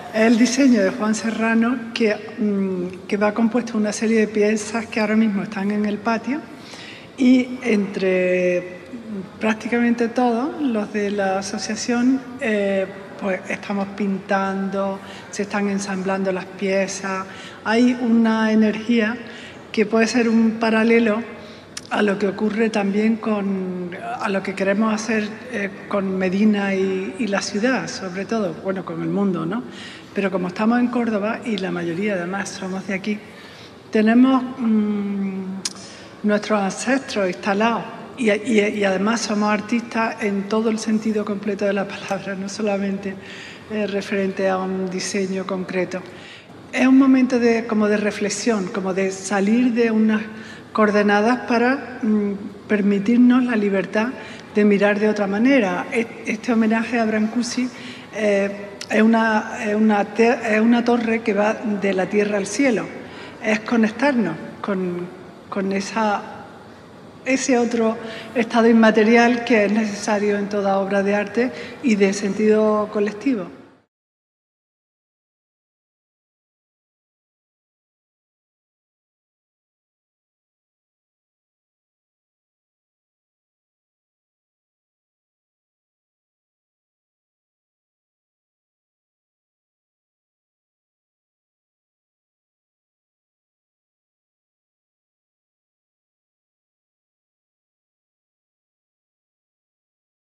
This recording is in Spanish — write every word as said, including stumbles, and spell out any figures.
Es el diseño de Juan Serrano que, mmm, que va compuesto de una serie de piezas que ahora mismo están en el patio y entre prácticamente todos los de la asociación eh, pues estamos pintando, se están ensamblando las piezas. Hay una energía que puede ser un paralelo a lo que ocurre también con a lo que queremos hacer eh, con Medina y, y la ciudad, sobre todo, bueno, con el mundo, ¿no? Pero como estamos en Córdoba y la mayoría además somos de aquí, tenemos mmm, nuestros ancestros instalados y, y, y además somos artistas en todo el sentido completo de la palabra, no solamente eh, referente a un diseño concreto. Es un momento de, como de reflexión, como de salir de unas coordenadas para mmm, permitirnos la libertad de mirar de otra manera. Este homenaje a Brancusi eh, es, una, es, una es una torre que va de la tierra al cielo. Es conectarnos con, con esa, ese otro estado inmaterial que es necesario en toda obra de arte y de sentido colectivo.